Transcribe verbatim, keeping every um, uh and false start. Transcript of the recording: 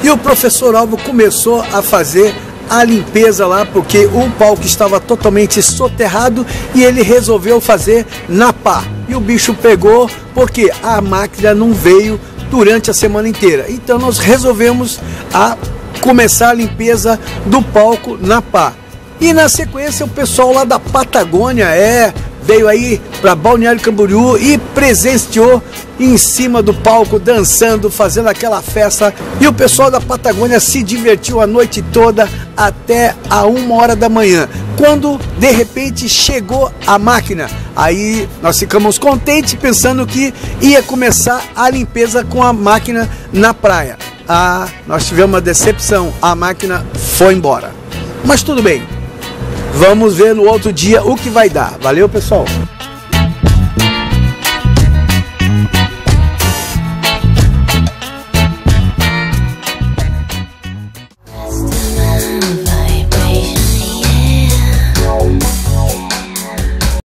e o professor Alvo começou a fazer a limpeza lá, porque o palco estava totalmente soterrado e ele resolveu fazer na pá. E o bicho pegou porque a máquina não veio durante a semana inteira. Então nós resolvemos a começar a limpeza do palco na pá. E na sequência o pessoal lá da Patagônia é, veio aí para Balneário Camboriú e presenciou em cima do palco, dançando, fazendo aquela festa. E o pessoal da Patagônia se divertiu a noite toda até a uma hora da manhã, quando de repente chegou a máquina. Aí nós ficamos contentes pensando que ia começar a limpeza com a máquina na praia. Ah, nós tivemos uma decepção, a máquina foi embora. Mas tudo bem, vamos ver no outro dia o que vai dar. Valeu, pessoal!